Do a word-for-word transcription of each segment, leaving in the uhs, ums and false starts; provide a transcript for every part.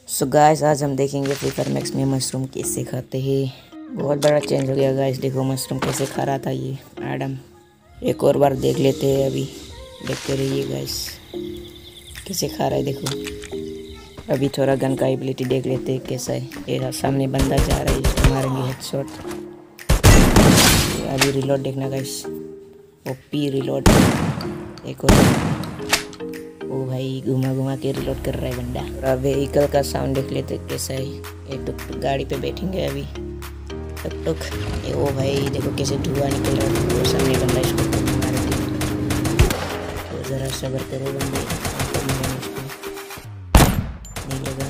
So guys आज हम देखेंगे फ्री फायर मैक्स में मशरूम कैसे खाते हैं। बहुत बड़ा चेंज हो गया गाइस, देखो मशरूम कैसे खा रहा था ये एडम। एक और बार देख लेते हैं, अभी देखते रहिए गाइस कैसे खा रहा है। देखो अभी थोड़ा गन का एबिलिटी देख लेते हैं कैसा है। ये सामने बंदा जा रहा है, इसको मारेंगे हेडशॉट। अभी रिलोड देखना गाइस, ओपी रिलोड। एक और, ओ भाई घुमा घुमा के रिलोड कर रहा है बंदा। और व्हीकल का साउंड देख लेते कैसा है। एक टुक गाड़ी पे बैठेंगे अभी, टुक टुक। ओ भाई देखो कैसे धुआं निकल रहा है। वो सामने बंदा, इसको मारेंगे। तो जरा सब्र करो बंदे, नहीं लगा।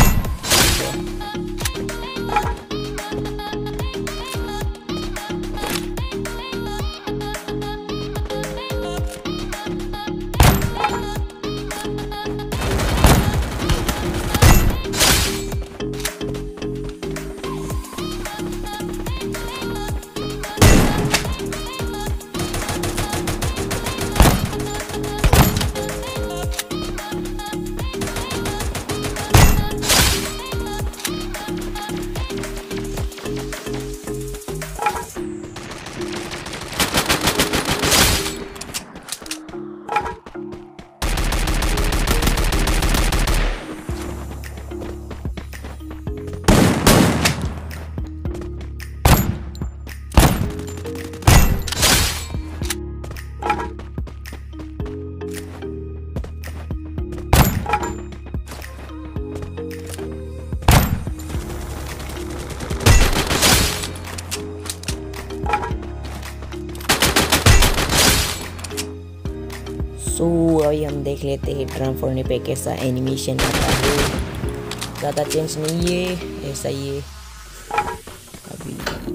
सो so, अभी हम देख लेते हैं ड्रम फोड़ने पे कैसा एनिमेशन आता है। ज़्यादा चेंज नहीं है, ऐसा ही है अभी।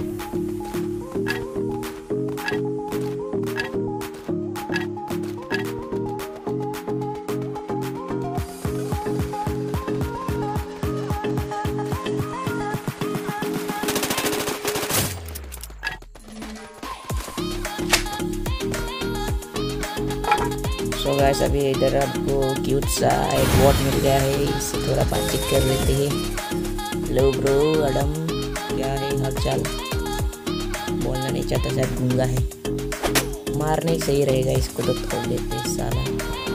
सो गाइस अभी इधर आपको क्यूट सा एक बॉट मिल गया है, इससे थोड़ा बातचीत कर लेते हैं। हेलो ब्रो एडम, क्या है हाल चाल? बोलना नहीं चाहता, शायद गूंगा है। मारने सही रहेगा इसको, तो छोड़ देते हैं साला।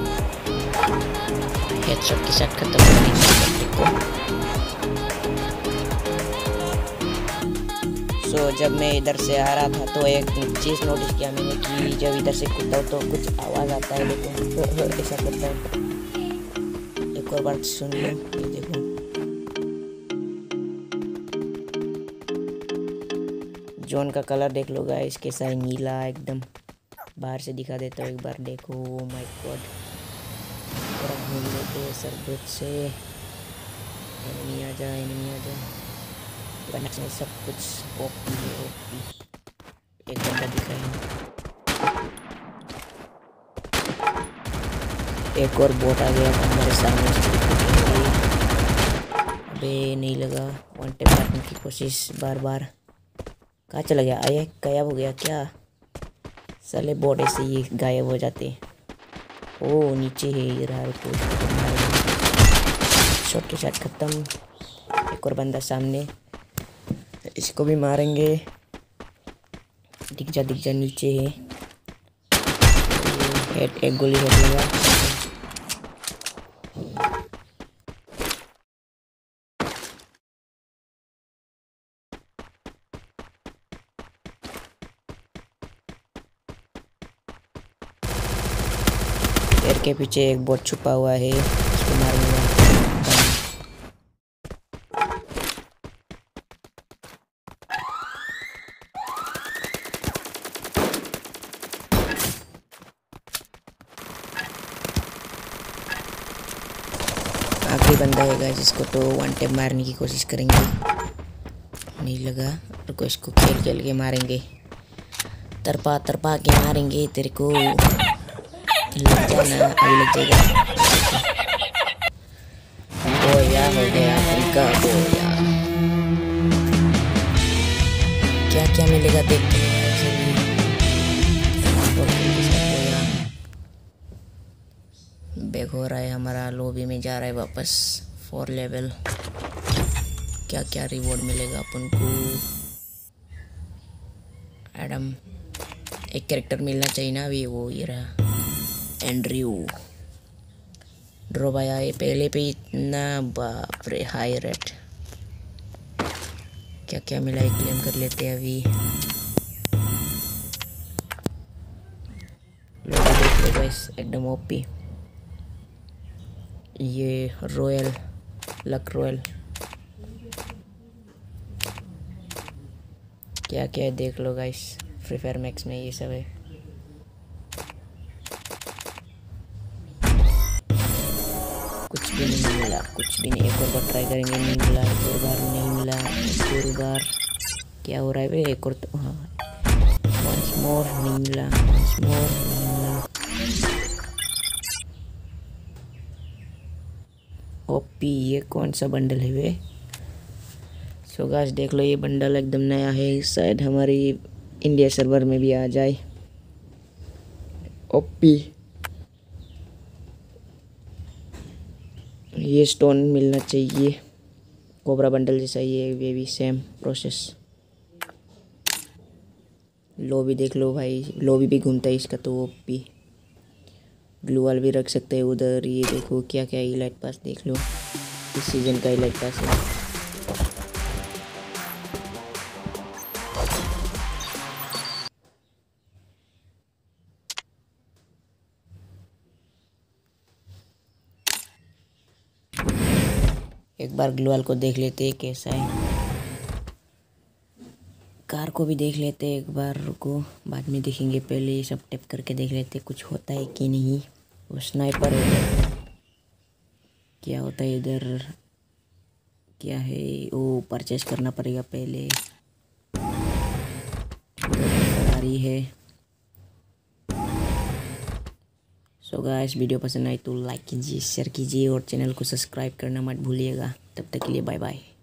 हेडशॉट के साथ खत्म करेंगे को। सो so, जब मैं इधर से आ रहा था तो एक चीज़ नोटिस किया मैंने कि जब इधर से कूदता हूँ तो कुछ आवाज़ आता है। देखो ऐसा करता है। एक और बार सुन लो, ये देखो। जोन का कलर देख लो गाइस कैसा है, नीला एकदम। बाहर से दिखा देता हूँ एक बार, देखो। ओ माय गॉड, थोड़ा घूम लेते हैं सरबत से। एनिमी आ जा, एनिमी आ जा। कनेक्शन में सब कुछ ओपी है, ओपी। एक बंदा दिख रहा है, एक और बोट आ गया हमारे सामने। अबे नहीं लगा, वन टैप मारने की कोशिश बार बार। कहाँ चला गया? आया गायब हो गया क्या? साले बोट ऐसे ही गायब हो जाते। ओ नीचे है ये रहा, तो शॉट के साथ खत्म। एक और बंदा सामने, इसको भी मारेंगे। दिख जा दिख जा, नीचे है। हेड, एक गोली हेड लगा। पेड़ के पीछे एक बोट छुपा हुआ है, इसको मारेंगे। आखिरी बंदा है जिसको तो वन टैप मारने की कोशिश करेंगे। नहीं लगा, रुको इसको खेल खेल के मारेंगे। तरपा तरपा के मारेंगे तेरे को। लग जाना, अभी लग जाएगा। बोया हो गया उनका, बोया। क्या क्या मिलेगा देखते हैं। बैक हो रहा है हमारा, लॉबी में जा रहा है वापस। Four level. क्या क्या रिवॉर्ड मिलेगा अपन को? एडम, एक कैरेक्टर मिलना चाहिए ना अभी, वो ये रहा एंड्रयू। ड्रॉप आया है पहले पे इतना, बाप रे हाई रेट। क्या क्या मिला है क्लेम कर लेते हैं अभी। लोग देख लो गाइस, एकदम ओपी। ये रॉयल लक रॉयल, क्या क्या है देख लो गाइस। फ्री फायर मैक्स में ये सब है। कुछ भी नहीं मिला, कुछ भी नहीं। एक और बार ट्राई करेंगे, नहीं मिला। एक और बार नहीं मिला। एक और बार क्या हो रहा है भाई? एक और तो हाँ, वंस मोर नहीं मिला, वंस मोर नहीं मिला। ओपी, ये कौन सा बंडल है वे? सो गाइस देख लो, ये बंडल एकदम नया है, शायद हमारी इंडिया सर्वर में भी आ जाए। ओपी, ये स्टोन मिलना चाहिए, कोबरा बंडल जैसा ये ये भी सेम प्रोसेस। लॉबी देख लो भाई, लॉबी भी घूमता है इसका तो। ओपी, ग्लू वाल भी रख सकते हैं उधर। ये देखो क्या क्या इलाइट पास देख लो, इस सीजन का इलाइट पास है। एक बार ग्लोअल को देख लेते हैं कैसा है। कार को भी देख लेते हैं एक बार, रुको बाद में देखेंगे। पहले ये सब टेप करके देख लेते कुछ होता है कि नहीं। वो स्नाइपर है, क्या होता है इधर? क्या है वो? परचेस करना पड़ेगा पहले। फरारी है। सो गाइस, वीडियो पसंद आई तो लाइक कीजिए, शेयर कीजिए और चैनल को सब्सक्राइब करना मत भूलिएगा। तब तक के लिए बाय बाय।